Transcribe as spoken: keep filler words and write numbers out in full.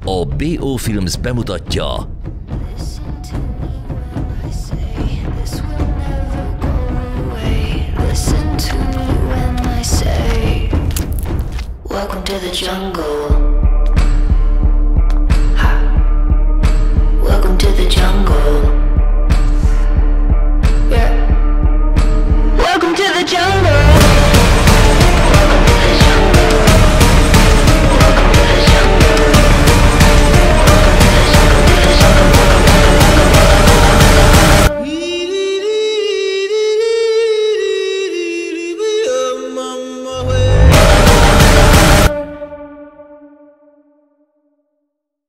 A bé o Films bemutatja Welcome to the jungle.